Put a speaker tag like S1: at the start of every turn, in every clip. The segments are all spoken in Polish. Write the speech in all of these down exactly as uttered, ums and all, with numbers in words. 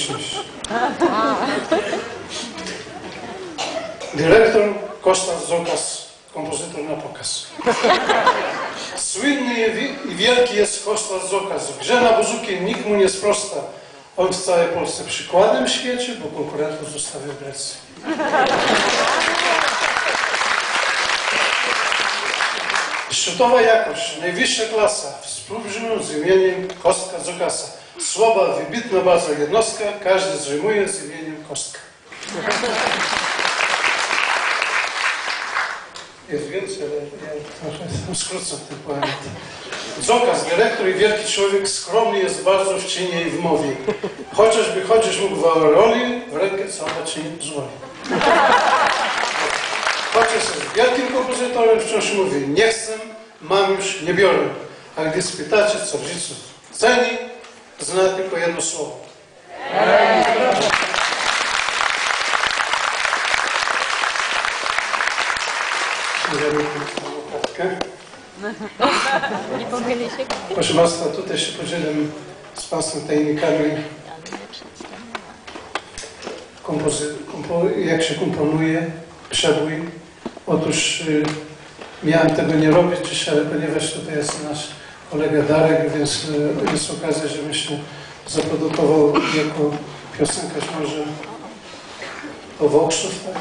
S1: okoliczność. Dyrektor Kostas Zokas, kompozytor na pokaz. Słynny i wielki jest Kostas Zokas. W grze na bozuki nikt mu nie sprosta. On w całej Polsce przykładem świeci, bo konkurentów zostawił w Grecji. Szczytowa jakość, najwyższa klasa, współbrzmią z imieniem Kostka Zokasa. Słaba, wybitna bardzo jednostka, każdy zrymuje z imieniem Kostka. Jest więcej, ale ja trochę skrócę ten poemat. Zokas, dyrektor i wielki człowiek, skromny jest bardzo w czynie i w mowie. Chociażby chodzisz mógł w roli, w rękę sama ci nie pozwoli. Chociaż jest wielkim kompozytorem, wciąż mówi, nie chcę, mam już, nie biorę. A gdy spytacie, co w życiu ceni, zna tylko jedno słowo.
S2: Nie pomyli się.
S1: Proszę Państwa, tutaj się podzielę z Państwem tajnikami, kompozy kompo jak się komponuje przebój. Otóż y, miałem tego nie robić dzisiaj, ale ponieważ tutaj jest nasz kolega Darek, więc y, jest okazja, żebym się zaprodukował jako piosenkarz może o Wokrzów, tak?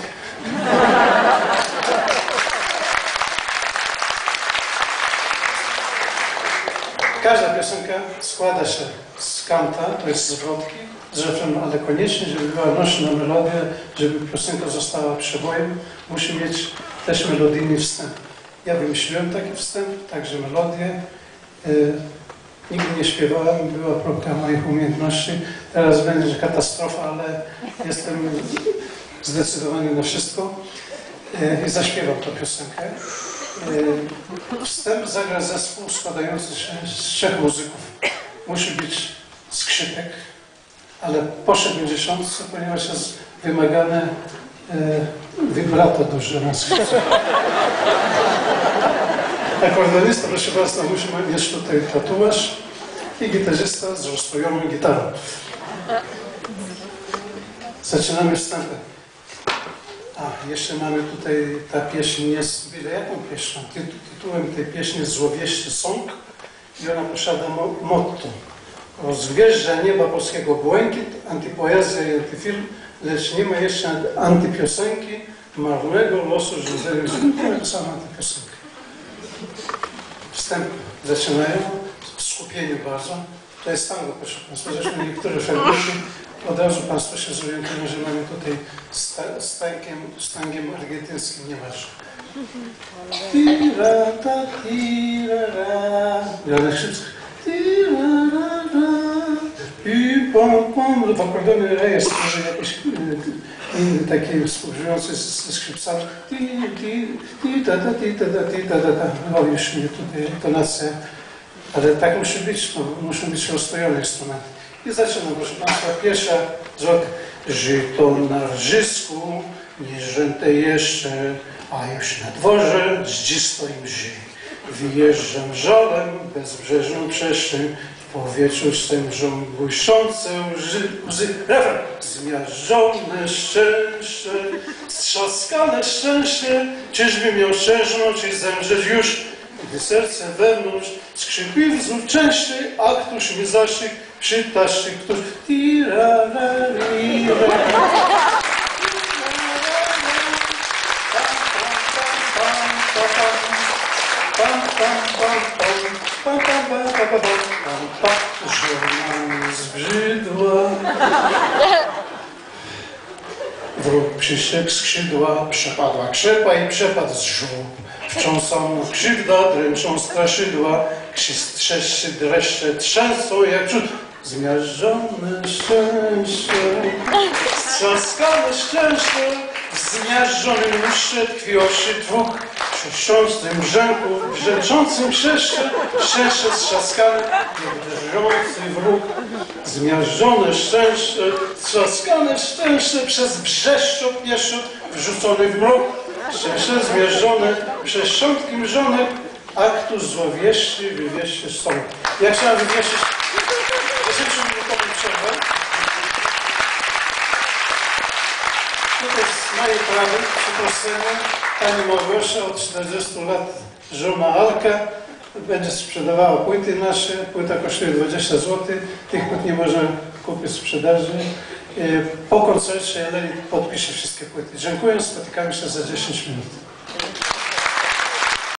S1: Każda piosenka składa się z kanta, to jest zwrotki, z refrenu, ale koniecznie, żeby była nośna melodia, żeby piosenka została przebojem, musi mieć też melodyjny wstęp. Ja wymyśliłem taki wstęp, także melodię. Yy, nigdy nie śpiewałem, była próbka moich umiejętności. Teraz będzie katastrofa, ale jestem zdecydowany na wszystko yy, i zaśpiewam tę piosenkę. Wstęp zagra zespół składający się z trzech muzyków. Musi być skrzypek, ale po siedemdziesiątce, ponieważ jest wymagane e, vibrato duże na skrzypce. Akordeonista, proszę Państwa, musi mieć tutaj tatuaż i gitarzysta z rozstrojoną gitarą. Zaczynamy wstępem. A, jeszcze mamy tutaj, ta pieśń jest, wiele jaką pieśnią? Tytułem tej pieśni jest Złowieści Sąg i ona posiada mo motto. Rozgwieżdża nieba polskiego błękit, antypoezja i antyfilm, lecz nie ma jeszcze antypiosenki, marnego losu rządzenia. To sama antypiosenka. Wstęp zaczynają w skupieniu bardzo. To jest tango, proszę Państwa. Zresztą niektóre fragmenty od razu Państwo się zorientują, że mamy tutaj z tankiem, z tangiem argentyńskim, nieważne. Tira-ta, tira-ra. Janek Szybski. Tira-ra-ra. I pom-pom. W akordeonie re jest może jakiś inny, taki współżyjący ze skrzypcami. Ti-ti-ta-ta, ti-ta-ta, ti-ta-ta. O, już mnie tutaj tonacja. Ale tak musi być, no, muszą być rozstojone instrumenty. I zaczynam, proszę Państwa, pierwsza zwrotka. Żyto na rżysku, nieżęte jeszcze, a już na dworze zdzisto im ży. Wyjeżdżam żolem, bezbrzeżną przestrzeń, w powietrzu stężą błyszczące łzy, łzy. Refren. Zmiażdżone szczęście, strzaskane szczęście, czyżby miał szczęśnąć i zemrzeć już, gdy serce wewnątrz skrzypi wzór częściej, a któż mi zaszczyk przytaszczy, któż tira-ra-ri-ra. Żona zbrzydła. Wróg przyszedł skrzydła, przepadła krzepa i przepadł z żół. Wcząsą krzywda, dręczą straszydła, trzeszczy dreszcze trzęsą jak czud. Zmiażdżone szczęście, strzaskane szczęście, w zmiażdżonym lustrze tkwi oszy dwóch, w sześciącym brzęku, w brzęczącym przeszcze, szczęście strzaskane, drżący wróg. Zmiażdżone szczęście, strzaskane szczęście, przez brzeszczot pieszczot, wrzucony w mrok. Szczęście zmierzone przez szczątki mrzonek, aktu złowieszczy wywieźcie stąd. Ja chciałem wywieźć dziesięciominutową przerwę. mojej prawej przy tą scenę pani Małgosia, od czterdziestu lat żona Alka, będzie sprzedawała płyty nasze. Płyta kosztuje dwadzieścia złotych, tych płyt nie można kupić w sprzedaży. Po koncercie Eleni podpisze wszystkie płyty. Dziękuję, spotykamy się za dziesięć minut.